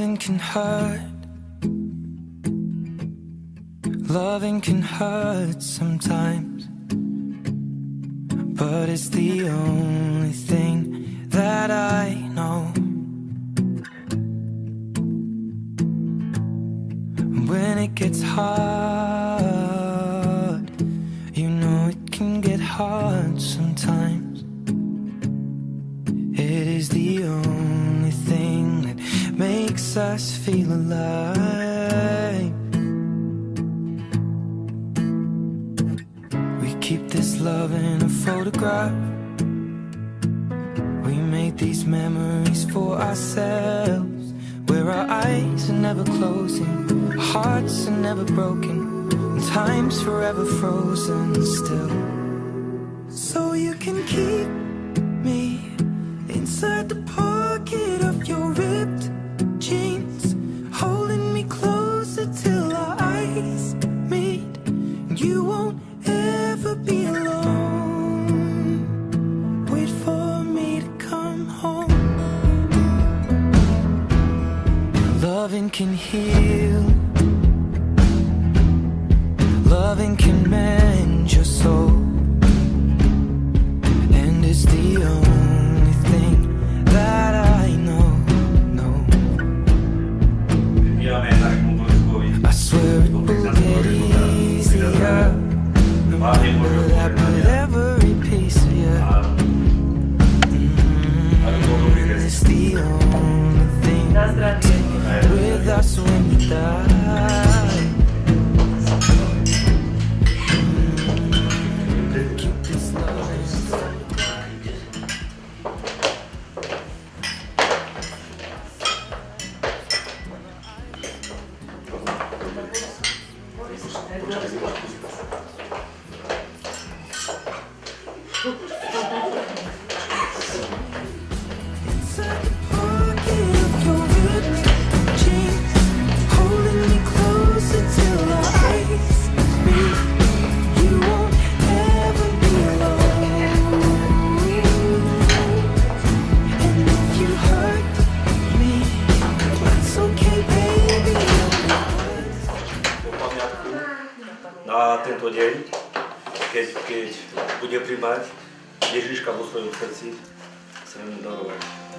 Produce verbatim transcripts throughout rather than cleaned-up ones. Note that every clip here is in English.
Loving can hurt. Loving can hurt sometimes, but it's the only thing that I know. When it gets hard, you know it can get hard sometimes. It is the only thing that makes us feel alive. We keep this love in a photograph. We make these memories for ourselves, where our eyes are never closing, hearts are never broken, and time's forever frozen still. So you can keep me inside the pocket of your ripped jeans, holding me closer till our eyes meet. You won't ever be alone. Wait for me to come home. Loving can heal. Loving can mend your soul, and it's the only thing that I know, know. I swear it will get easier, no matter that, with every piece of you. Mm, it's the only thing that can with us when we die. Na tento deň, keď, keď bude príjmať Ježiška vo svojom srdci, chcem mu darovať.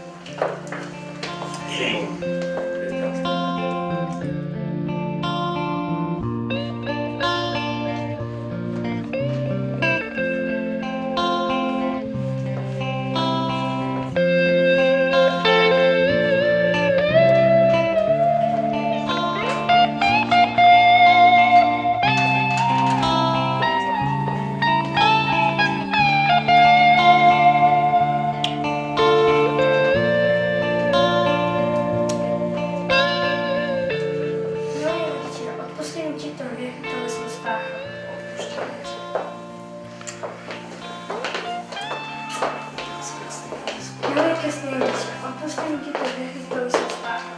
Milé krásné Ježiši, odpustím ti to hriechy, ktoré som spáchal.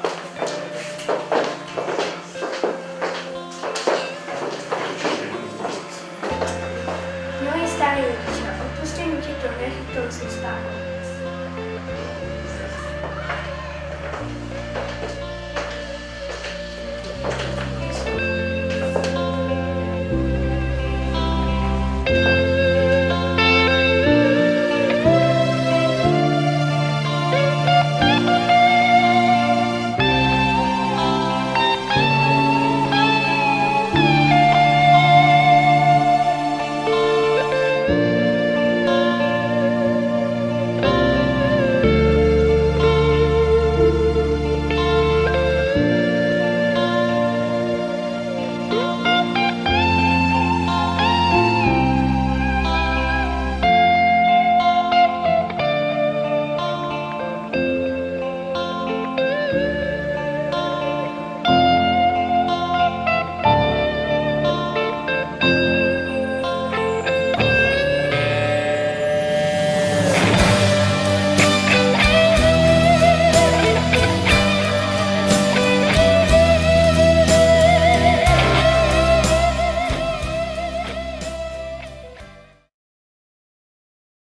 Milý starý Ježiši, odpustím ti to hriechy, ktoré som spáchal.